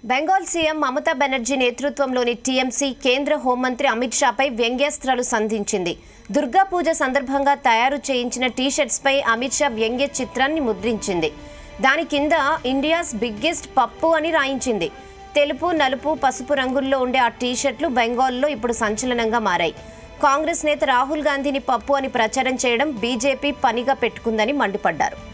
Bengal CM Mamata Banerjee నేతృత్వంలోని TMC కేంద్ర హోంమంత్రి అమిత్ షాపై వ్యంగ్యాస్త్రాలు సంధించింది. దుర్గా పూజ సందర్భంగా తయారు చేయించిన టీషర్ట్స్పై అమిత్ షా వ్యంగ్య చిత్రాన్ని ముద్రించింది. దాని కింద ఇండియాస్ బిగ్గెస్ట్ పప్పు అని రాయించింది. తెలుపు, నలుపు, పసుపు రంగుల్లో ఉండే ఆ టీషర్ట్లు బెంగాల్లో ఇప్పుడు సంచలనంగా మారాయి. కాంగ్రెస్ నేత రాహుల్ గాంధీని పప్పు అని ప్రచారం చేయడం బీజేపీ పనిగా పెట్టుకుందని మండిపడ్డారు.